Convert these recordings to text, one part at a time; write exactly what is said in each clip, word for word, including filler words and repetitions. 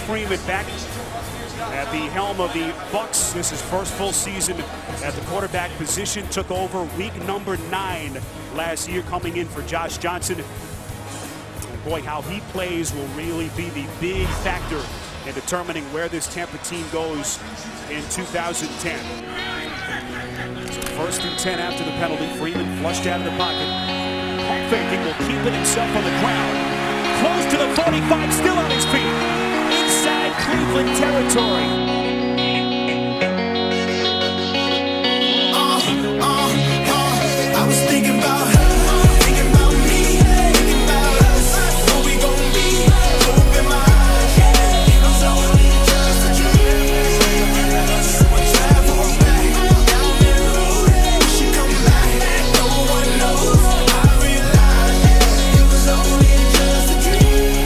Freeman back at the helm of the Bucks. This is first full season at the quarterback position. Took over week number nine last year, coming in for Josh Johnson. And boy, how he plays will really be the big factor in determining where this Tampa team goes in two thousand ten. So first and ten after the penalty. Freeman flushed out of the pocket. Pump faking, will keep it himself on the ground. Close to the forty-five, still on his feet. Inside Cleveland territory. Uh, uh, uh, I was thinking about her, thinking about me, thinking about us. What we gon' be? Open my eyes, it was only just a dream. So I travel back down that road. We should come back. No one knows. I realized it was only just a dream.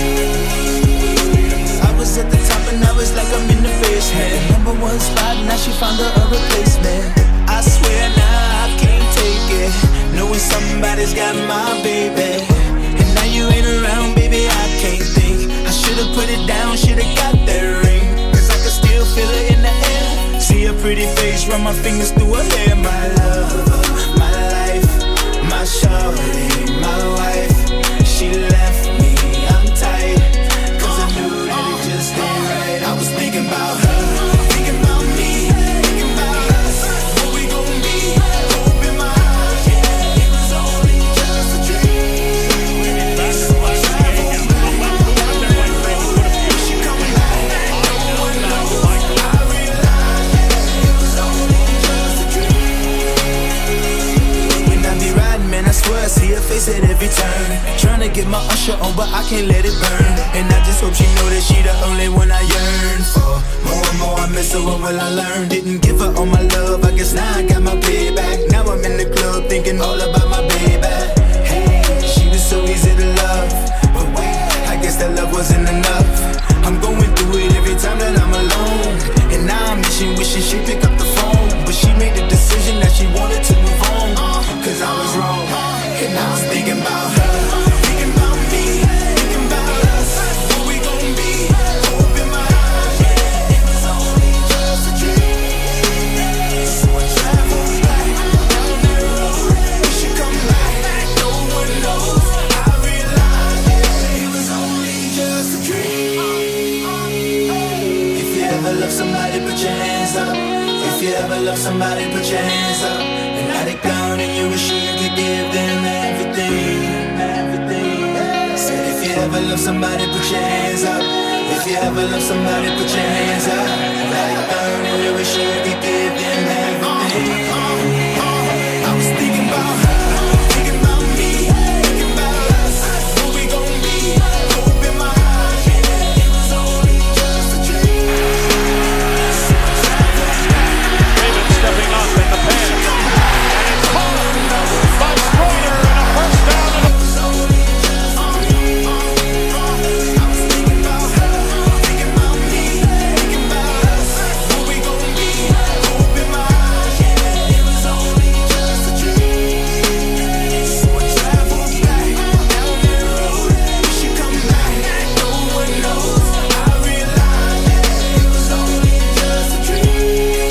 I was at the top and I was like I'm in the basement. Number one spot, now she found her a replacement. I swear now I can't take it, knowing somebody's got my baby. And now you ain't around, baby, I can't think. I should've put it down, should've got that ring, cause I can still feel it in the air. See a pretty face, run my fingers through her hair. My love, my life, my shorty, my wife. She left me, I'm tight, cause I knew that it just ain't right. I was thinking about her, thinking about me, thinking about us. What we gon' be? Open my eyes, it was only just a dream. So I travel back, she coming back, no one knows. I realized it was only just a dream. When I be riding, man, I swear I see her face at every turn. Tryna get my usher on, but I can't let it burn. And I just hope she know that she the only one I yearn for. More and more I miss her, what will I learn? Didn't give her all my love, I guess now I got my payback. Now I'm in the club thinking all about my baby. Hey, she was so easy to love, but wait, I guess that love wasn't enough. I'm going through it every time that I'm alone, and now I'm wishing, wishing she'd pick up the phone. But she made the decision that she wanted to move on, cause I was wrong, and I was thinking about her, thinking about me, thinking about us. What we gon' be? Open my eyes, it was only just a dream. So I travel back down that road. We should come back, no one knows. I realized it was only just a dream. If you ever love somebody, put your hands up. If you ever love somebody, put your hands up. And let it down and you wish you could give them everything, everything. Said if you ever love somebody, put your hands up. If you ever love somebody, put your hands up. Let it down and you wish you could give them everything. I was thinking about her, thinking about me, thinking about us. What we gon' be? Open my eyes, it was only just a dream. Raven stepping up in the pass. And it's caught by Stroder, and a first down. It was only just a dream. I was thinking about her, thinking about me, thinking about us. What we gon' be? Open my eyes, it was only just a dream. So I travel back down that road. We should come back, no one knows. I realized it was only just a dream.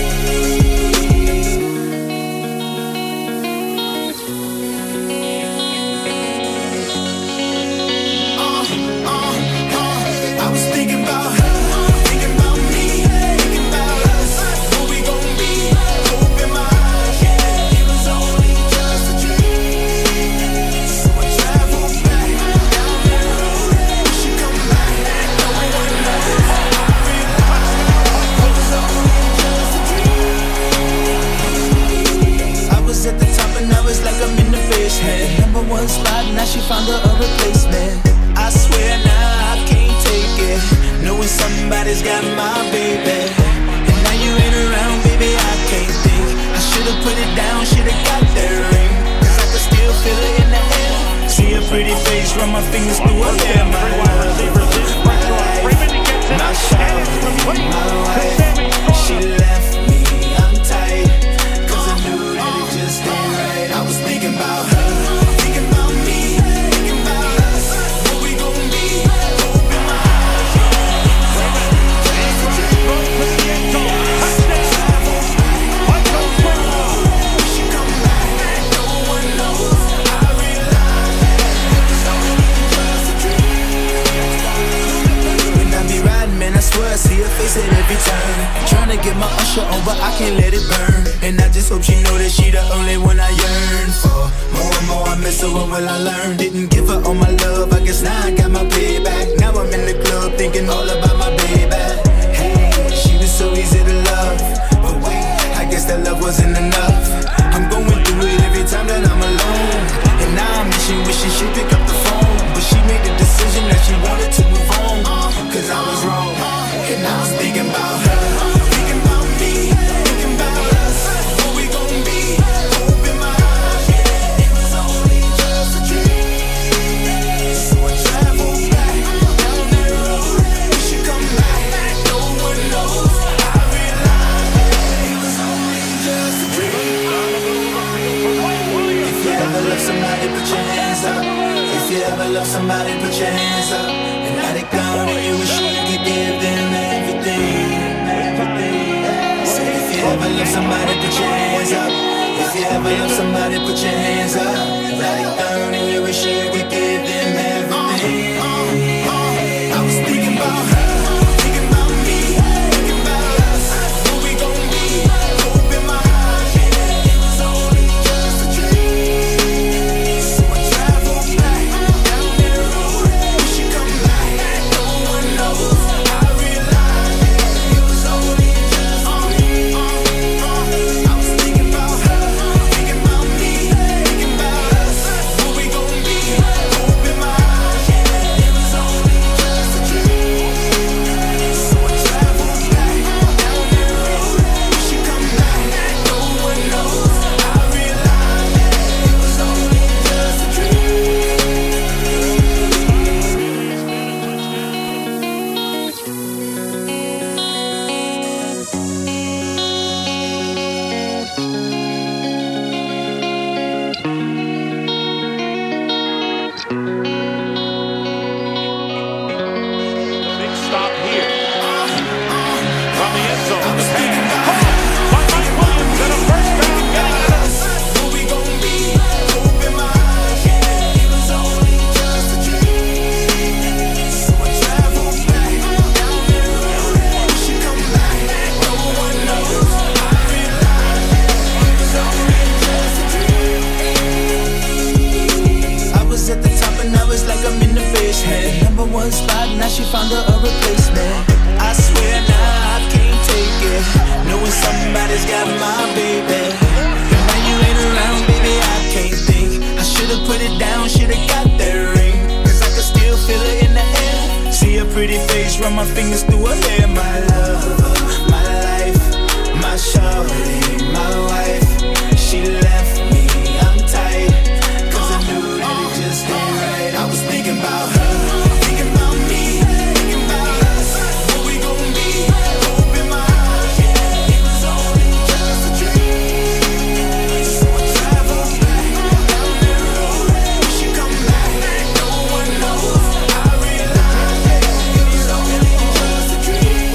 Uh, uh, uh, I was thinking about her, thinking about me, thinking about us. What we gon' be? Open my eyes, it was only just a dream. So I travel back down that road. We should come back, no one knows. I realized it was only just a dream. I was at the top and I was like I'm in the basement. Number one spot, now she found her a replacement. I swear now I can't take it, knowing somebody's got my baby. And now you ain't around, baby, I can't think. I should've put it down, should've got that ring, cause I can still feel it in the air. See a pretty face, run my fingers through her hair. My love, my life, my shorty, my wife. She left me, I'm tight, cause I knew that it just ain't right. I was thinking about her, thinking about me, thinking about us. What we gon' be? Open my eyes, face at every turn. Trying to get my usher on, but I can't let it burn. And I just hope she know that she the only one I yearn for. More and more I miss her, what will I learn? Didn't give her all my love, I guess now I got my payback. Now I'm in the club thinking all about my baby. Hey, she was so easy to love, but wait, I guess that love wasn't enough. I'm going through it every time that I'm alone, and now I'm wishing, wishing she'd pick up the phone. But she made the decision that she wanted to move on, cause I was wrong, and I was thinking about her, thinking about me, thinking about us, what we gon' be, hope in my heart. It was only just a dream, so I traveled back down that road. We should come back, no one knows. I realized it was only just a dream. If you ever love somebody, put your hands up. If you ever love somebody, put your hands up. And now they gone and you wish you could give them everything, everything. Say if you ever love somebody, put your hands up. If you ever love somebody, put your hands up. Now they gone and you wish you could give them everything. I was thinking about her, thinking about me, thinking about us, what we gon' be, hope in my heart. It was only just a dream, so I traveled back down that road. We should come back, no one knows. I realized it was only just a dream. I was thinking about her, thinking about me, thinking about us, what we gon' be, hope in my heart. It was only just a dream, so I traveled back down that road. We should come back, no one knows. I realized it was only just a dream. Big stop here from the end zone. The pass by Mike Williams and a first down getting it up. What we gon' be, hope in my heart. It was only just a dream, so I traveled back down that road. We should come back, no one knows. I realized it was only just a dream. I was at the top and I was like I'm in the basement. Number one spot, now she found her a replacement. I swear now I can't take it, knowing somebody's got my baby. And now you ain't around, baby, I can't think. I should've put it down, should've got that ring, cause I can still feel it in the air. See her pretty face, run my fingers through her hair. My love, my life, my shawty, my wife. She left me, I'm tight, cause I knew that it just ain't right. I was thinking about her, thinking about me, thinking about us, what we gon' be, hope in my heart. It was only just a dream, so I traveled back down that road. We should come back, no one knows. I realized it was only just a dream.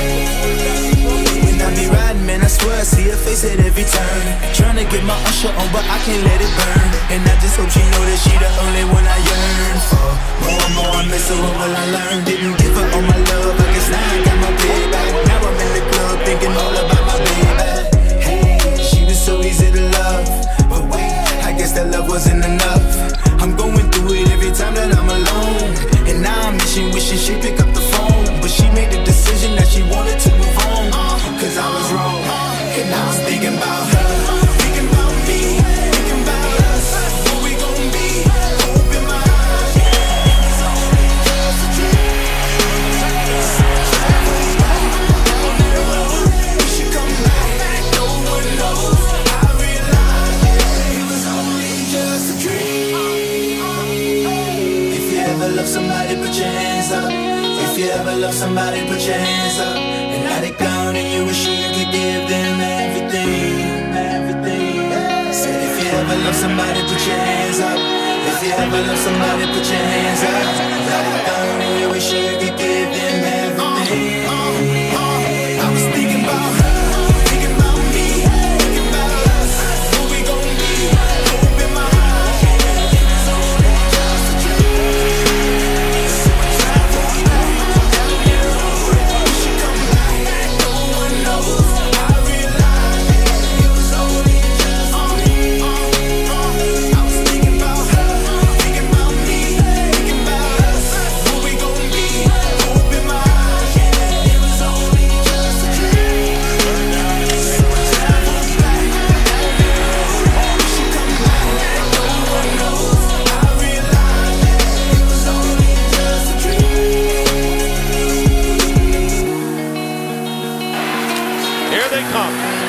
When I be riding, man, I swear I see her face at every turn. Trying to get my usher on, but I can't let it burn. And I just hope she know that she the only one I yearn for. More and more I miss her, what will I learn? Didn't give her all my love, I guess now I got my payback. Now I'm in the club thinking all about my baby. Hey, she was so easy to love, but wait, I guess that love wasn't enough. I'm going through it every time that I'm alone, and now I'm wishing, wishing she'd pick up the phone. But she made the decision that she wanted to move on, cause I was wrong, and I was thinking about her, thinking about me, thinking about us, what we gon' be, hope in my heart. It was only just a dream, so I traveled back down that road. We should come back, no one knows. I realized it was only just a dream. If you ever love somebody, put your hands up. If you ever love somebody, put your hands up. And now they gone and you wish you could give them everything, everything. Said if you ever love somebody, put your hands up. If you ever love somebody, put your hands up. Now they gone and you wish you could give them everything. I was thinking about her, thinking about me, thinking about us, what we gon' be, hope in my heart. It was only just a dream, so I traveled back down that road. We should come back.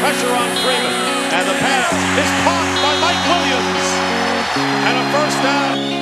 pressure on Freeman. And the pass is caught by Mike Williams. And a first down.